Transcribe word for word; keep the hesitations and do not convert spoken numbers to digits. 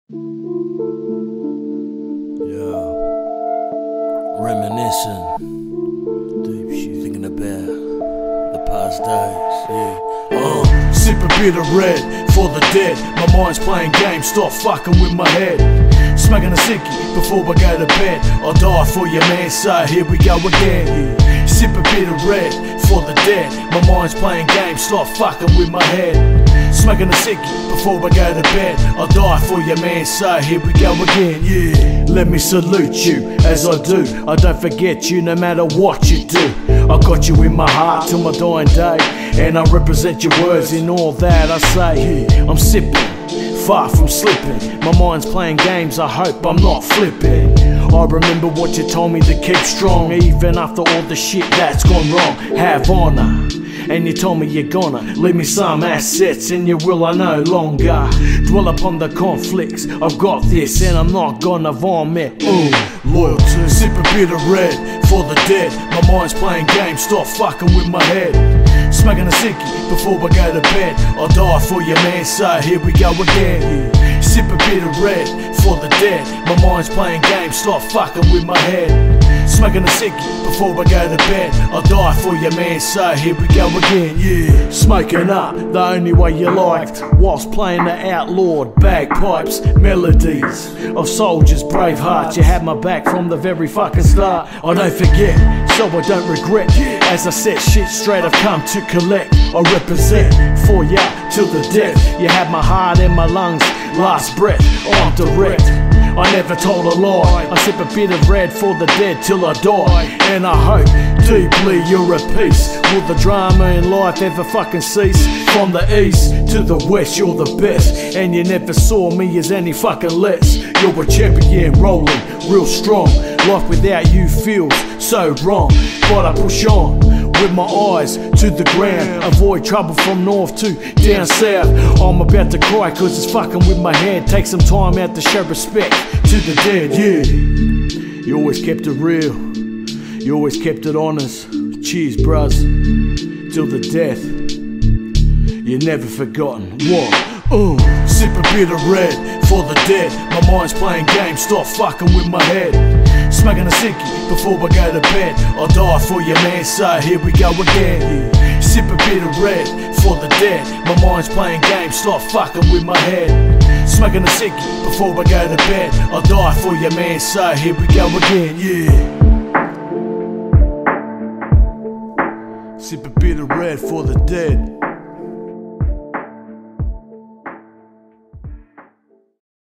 Yeah, reminiscing, deep shit, thinking about the past days. Yeah, uh, sip a bit of red for the dead. My mind's playing games, stop fucking with my head. Smacking a sickie before I go to bed. I'll die for you, man, so here we go again. Yeah. Sip a bit of red for the dead. My mind's playing games, stop fucking with my head. Smacking a sickie before I go to bed. I'll die for you, man, so here we go again. Yeah, let me salute you as I do. I don't forget you no matter what you do. I got you in my heart till my dying day, and I represent your words in all that I say. Yeah, I'm sipping, far from slipping. My mind's playing games, I hope I'm not flipping. I remember what you told me to keep strong, even after all the shit that's gone wrong. Have honor, and you told me you're gonna leave me some assets, and you will I no longer dwell upon the conflicts. I've got this and I'm not gonna vomit. Ooh, loyalty. Sip a bit of red for the dead. My mind's playing games, stop fucking with my head. Smacking a sickie before I go to bed. I'll die for you, man, so here we go again. Yeah. Sip a bit of red for the dead. My mind's playing games, stop fucking with my head. Smacking a sickie before I go to bed. I'll die for you, man, so here we go again. Yeah, smoking up the only way you liked, whilst playing the outlawed bagpipes, melodies of soldiers' brave hearts. You had my back from the very fucking start. I don't forget, so I don't regret. As I set shit straight, I've come to collect. I represent for ya till the death. You had my heart in my lungs, last breath, I'm direct. I never told a lie. I sip a bit of red for the dead till I die, and I hope deeply you're at peace. Will the drama in life ever fucking cease? From the east to the west, you're the best, and you never saw me as any fucking less. You're a champion, rolling real strong. Life without you feels so wrong, but I push on with my eyes to the ground. Avoid trouble from north to down south. I'm about to cry cause it's fucking with my head. Take some time out to show respect to the dead. Yeah, you always kept it real, you always kept it honest. Cheers, bruz, till the death. You're never forgotten. What? Uh, sip a bit of red for the dead. My mind's playing games, stop fucking with my head. Smacking a sickie before I go to bed. I'll die for you, man, so here we go again. Yeah. Sip a bit of red for the dead. My mind's playing games, stop fucking with my head. Smacking a sickie before I go to bed. I'll die for you, man, so here we go again. Yeah. Sip a bit of red for the dead.